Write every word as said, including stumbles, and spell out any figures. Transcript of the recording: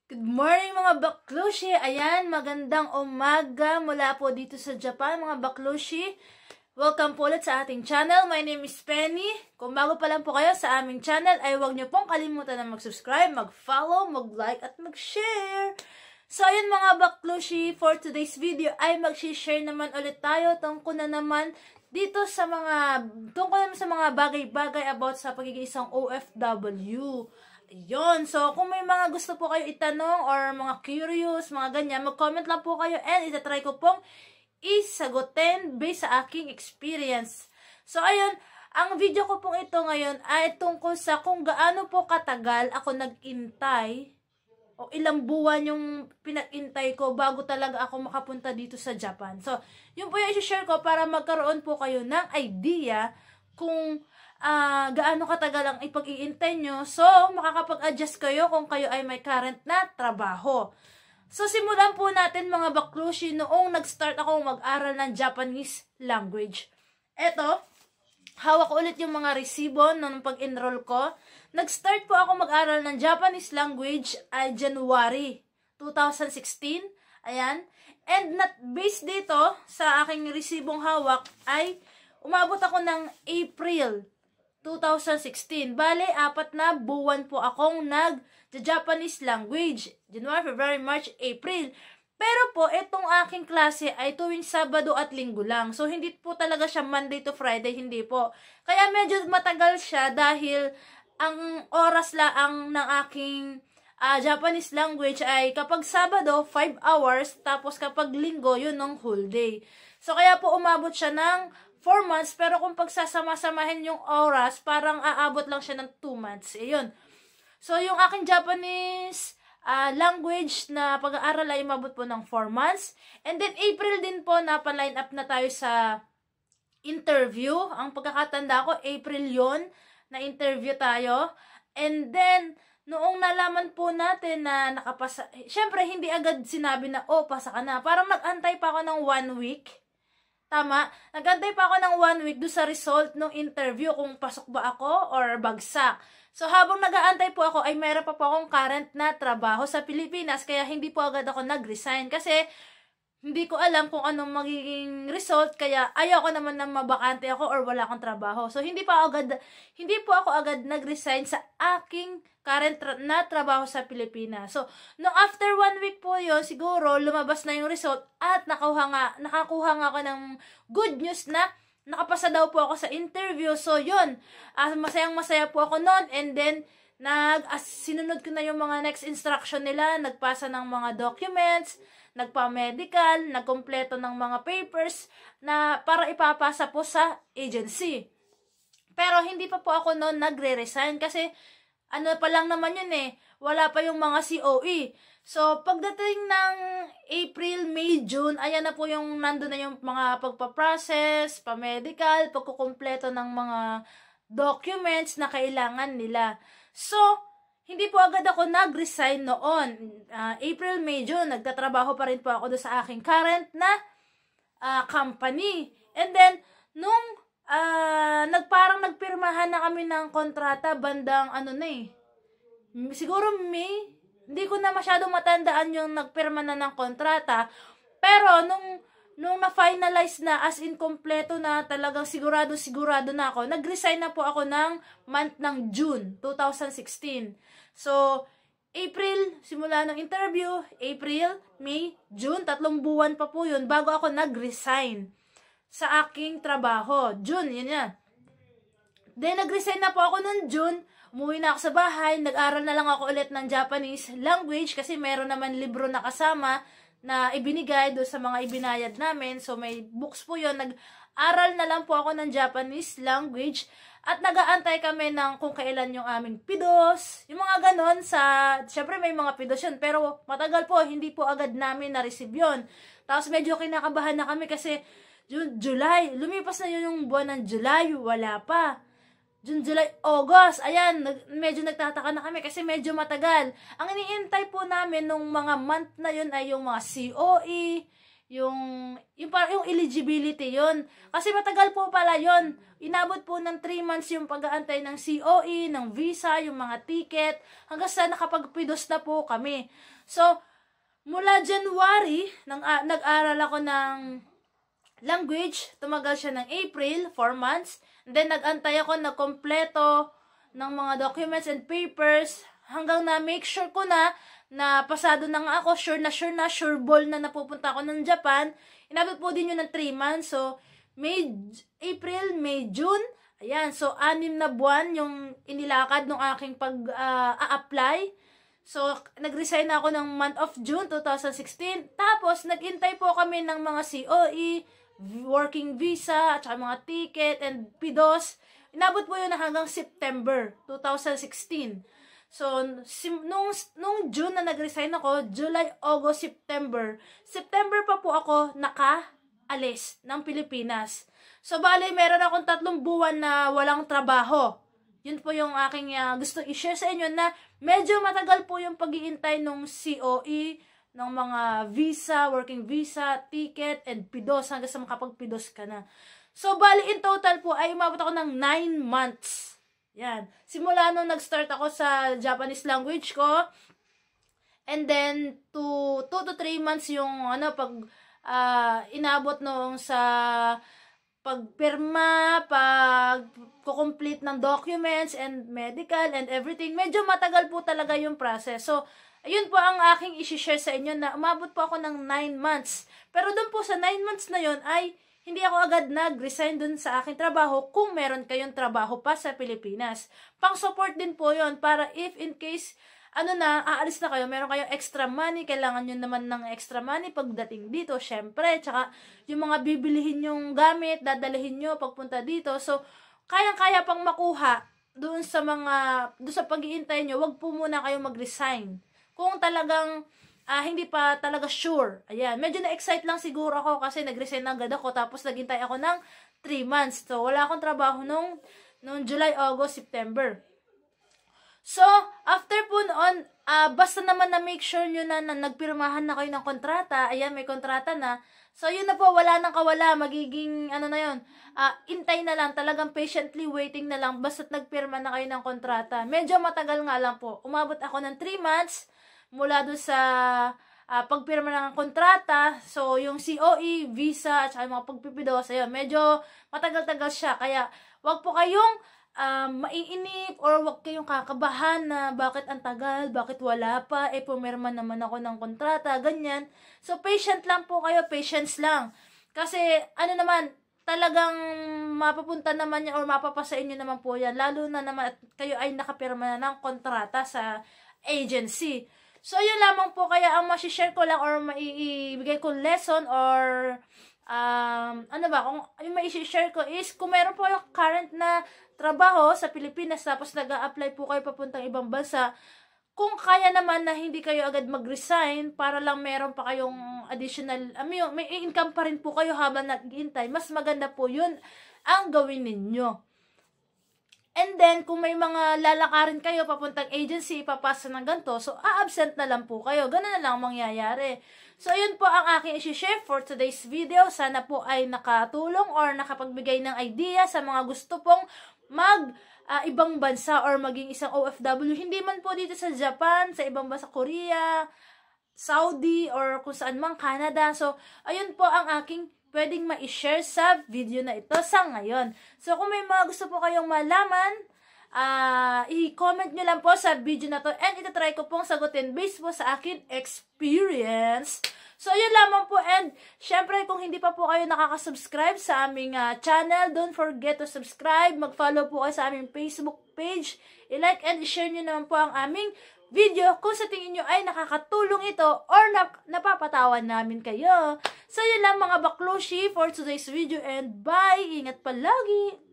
Good morning mga baklushi! Ayan, magandang umaga mula po dito sa Japan mga baklushi. Welcome po ulit sa ating channel. My name is Penny. Kung bago pa lang po kayo sa aming channel, ay huwag niyo pong kalimutan na mag-subscribe, mag-follow, mag-like at mag-share. So ayun mga baklushi, for today's video ay mag-share naman ulit tayo tungkol na naman dito sa mga tungkol naman sa mga bagay-bagay about sa pagiging isang O F W. Yun. So, kung may mga gusto po kayo itanong or mga curious, mga ganyan, mag-comment lang po kayo and itatry ko pong isagutin based sa aking experience. So, ayun. Ang video ko pong ito ngayon ay tungkol sa kung gaano po katagal ako nag-intay o ilang buwan yung pinag-intay ko bago talaga ako makapunta dito sa Japan. So, yun po yung i-share ko para magkaroon po kayo ng idea kung Uh, gaano katagal ang ipag-iintay nyo. So, makakapag-adjust kayo kung kayo ay may current na trabaho. So, simulan po natin mga baklushi noong nag-start akong mag-aral ng Japanese language. Eto, hawak ko ulit yung mga resibo nung pag-enroll ko. Nag-start po ako mag-aral ng Japanese language ay January two thousand sixteen. Ayan. And not based dito sa aking resibong hawak ay umabot ako ng April two thousand sixteen. Bale, apat na buwan po akong nag-Japanese language. January, February, March, April. Pero po, itong aking klase ay tuwing Sabado at Linggo lang. So, hindi po talaga siya Monday to Friday, hindi po. Kaya medyo matagal siya dahil ang oras laang ng aking uh, Japanese language ay kapag Sabado, five hours, tapos kapag Linggo, yun ng whole day. So, kaya po umabot siya ng four months, pero kung pagsasama-samahin yung oras, parang aabot lang siya ng two months. E, yun. So, yung aking Japanese uh, language na pag-aaral ay umabot po ng four months. And then, April din po, napa-line up na tayo sa interview. Ang pagkakatanda ko, April yon na interview tayo. And then, noong nalaman po natin na nakapasa, syempre, hindi agad sinabi na, oh, pasa ka na. Parang nag-antay pa ako ng one week. Tama. Nagantay pa ako ng one week do sa result ng interview kung pasok ba ako or bagsak. So, habang nag-aantay po ako, ay meron pa po akong current na trabaho sa Pilipinas. Kaya hindi po agad ako nag-resign. Kasi, hindi ko alam kung anong magiging result. Kaya, ayaw ko naman na mabakante ako or wala akong trabaho. So, hindi pa agad, hindi po ako agad nag-resign sa aking current tra na trabaho sa Pilipinas. So, nung after one week po yun, siguro, lumabas na yung result at nakakuha nga, nakakuha nga ako ng good news na nakapasa daw po ako sa interview. So, yun. Uh, masayang-masaya po ako noon. And then, nag, as, sinunod ko na yung mga next instruction nila. Nagpasa ng mga documents, nagpa-medical, nagkompleto ng mga papers na para ipapasa po sa agency. Pero, hindi pa po ako noon nagre-resign kasi ano pa lang naman yun eh, wala pa yung mga C O E. So, pagdating ng April, May, June, ayan na po yung nandun na yung mga pagpaprocess, pa-medical, pagkukumpleto ng mga documents na kailangan nila. So, hindi po agad ako nag-resign noon. Uh, April, May, June, nagtatrabaho pa rin po ako doon sa aking current na uh, company. And then, nung Uh, nagparang nagpirmahan na kami ng kontrata bandang ano na eh. Siguro May, hindi ko na masyadong matandaan yung nagpirma na ng kontrata. Pero nung nung na-finalize na as in kompleto na talagang sigurado sigurado na ako, nag-resign na po ako ng month ng June two thousand sixteen. So, April, simula ng interview, April, May, June, tatlong buwan pa po yun bago ako nag-resign sa aking trabaho. June, yun yan. Then, nag-resign na po ako noong June. Umuwi na ako sa bahay. Nag-aral na lang ako ulit ng Japanese language kasi meron naman libro na kasama na ibinigay doon sa mga ibinayad namin. So, may books po yun. Nag-aral na lang po ako ng Japanese language at nag-aantay kami ng kung kailan yung aming pidos. Yung mga ganon sa, syempre may mga pidos yun, pero matagal po, hindi po agad namin na-receive yun. Tapos medyo kinakabahan na kami kasi June, July, lumipas na yun yung buwan ng July, wala pa. June, July, August, ayan, nag, medyo nagtataka na kami kasi medyo matagal. Ang iniintay po namin nung mga month na yun ay yung mga C O E, yung yung para yung eligibility yon. Kasi matagal po pala yon. Inabot po ng three months yung pag-aantay ng C O E, ng visa, yung mga ticket, hanggang sa nakapagpidos na po kami. So, mula January, nang, uh, nag-aral ako ng language, tumagal siya ng April, four months. And then, nag-antay ako na kompleto ng mga documents and papers, hanggang na make sure ko na na pasado na nga ako, sure na sure na, sure ball na napupunta ako ng Japan. Inabot po din yun ng three months. So, May, April, May, June. Ayan, so anim na buwan yung inilakad ng aking pag-a-apply. Uh, so, nag-resign ako ng month of June twenty sixteen. Tapos, nag-intay po kami ng mga C O E, working visa, at saka mga ticket, and PIDOS. Inabot po yun na hanggang September twenty sixteen. So, sim, nung, nung June na nag-resign ako, July, August, September. September pa po ako naka-alis ng Pilipinas. So, bali, meron akong tatlong buwan na walang trabaho. Yun po yung aking uh, gusto i-share sa inyo na medyo matagal po yung pag-iintay ng C O E, ng mga visa, working visa, ticket, and PIDOS hanggang sa makapag-PIDOS ka na. So, bali, in total po ay umabot ako ng nine months. Yan. Simula nung nag-start ako sa Japanese language ko, and then to two to three months yung ano pag uh, inabot noong sa pagpirma, pag complete ng documents and medical and everything. Medyo matagal po talaga yung process. So, ayun po ang aking i-share sa inyo na umabot po ako ng nine months. Pero doon po sa nine months na yun ay hindi ako agad nag-resign dun sa aking trabaho kung meron kayong trabaho pa sa Pilipinas. Pang-support din po yon para if in case, ano na, aalis na kayo, meron kayong extra money, kailangan nyo naman ng extra money pagdating dito, syempre. Tsaka yung mga bibilihin yung gamit, dadalhin nyo pagpunta dito. So, kayang-kaya pang makuha doon sa mga, doon sa pag-iintay nyo, wag po muna kayong mag-resign. Kung talagang Ah, hindi pa talaga sure. Ayan. Medyo na-excite lang siguro ako kasi nag-resign na agad ako tapos naghintay ako ng three months. So, wala akong trabaho nung, nung July, August, September. So, after po noon, ah, basta naman na make sure nyo na, na nagpirmahan na kayo ng kontrata. Ayan, may kontrata na. So, yun na po, wala nang kawala. Magiging, ano na yun, ah, intay na lang. Talagang patiently waiting na lang. Basta't nagpirma na kayo ng kontrata. Medyo matagal nga lang po. Umabot ako ng three months. Mula doon sa uh, pagpirma ng kontrata, so yung C O E, visa, at saka mga pagpipidos, ayun, medyo matagal-tagal siya. Kaya, wag po kayong uh, maiinip or wag kayong kakabahan na bakit ang tagal, bakit wala pa, eh pumirma naman ako ng kontrata, ganyan. So, patient lang po kayo, patience lang. Kasi, ano naman, talagang mapapunta naman yan or mapapasa inyo naman po yan, lalo na naman at kayo ay nakapirma na ng kontrata sa agency. So, yun lamang po. Kaya ang masishare ko lang or maibigay ko lesson or um, ano ba, kung yung maishishare ko is kung meron po yung current na trabaho sa Pilipinas tapos nag-a-apply po kayo papuntang ibang bansa, kung kaya naman na hindi kayo agad mag-resign para lang meron pa kayong additional, I mean, may income pa rin po kayo habang nag-iintay, mas maganda po yun ang gawin ninyo. And then, kung may mga lalakarin kayo papuntang agency, ipapasa ng ganito, so a-absent na lang po kayo. Ganun na lang mangyayari. So, yun po ang aking isi-share for today's video. Sana po ay nakatulong or nakapagbigay ng idea sa mga gusto pong mag uh, ibang bansa or maging isang O F W. Hindi man po dito sa Japan, sa ibang bansa, Korea, Saudi, or kung saan mang Canada. So, ayun po ang aking pwedeng ma-share sa video na ito sa ngayon. So, kung may mga gusto po kayong malaman, uh, i-comment nyo lang po sa video na to and itatry ko pong sagutin based po sa akin experience. So, yun lamang po and syempre kung hindi pa po kayo nakaka-subscribe sa aming uh, channel, don't forget to subscribe. Mag-follow po kayo sa aming Facebook page. I-like and i-share nyo naman po ang aming video kung sa tingin nyo ay nakakatulong ito or nap napapatawan namin kayo. So, yun lang mga bakloshi for today's video and bye! Ingat palagi!